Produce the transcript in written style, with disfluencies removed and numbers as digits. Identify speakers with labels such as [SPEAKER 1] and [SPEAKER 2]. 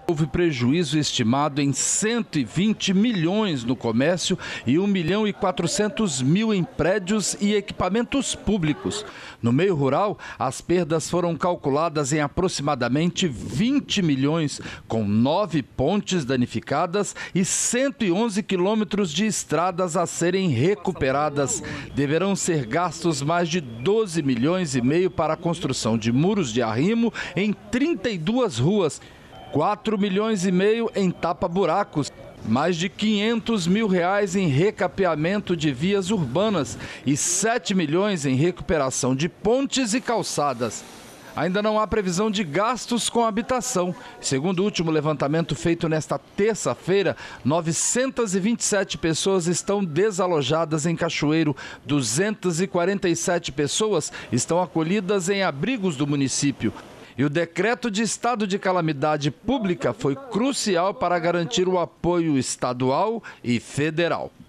[SPEAKER 1] Houve prejuízo estimado em 120 milhões no comércio e 1.400.000 em prédios e equipamentos públicos. No meio rural, as perdas foram calculadas em aproximadamente 20 milhões, com 9 pontes danificadas e 111 quilômetros de estradas a serem recuperadas. Deverão ser gastos mais de 12 milhões e meio para a construção de muros de arrimo em 32 ruas. 4 milhões e meio em tapa-buracos, mais de 500 mil reais em recapeamento de vias urbanas e 7 milhões em recuperação de pontes e calçadas. Ainda não há previsão de gastos com habitação. Segundo o último levantamento feito nesta terça-feira, 927 pessoas estão desalojadas em Cachoeiro. 247 pessoas estão acolhidas em abrigos do município. E o decreto de estado de calamidade pública foi crucial para garantir o apoio estadual e federal.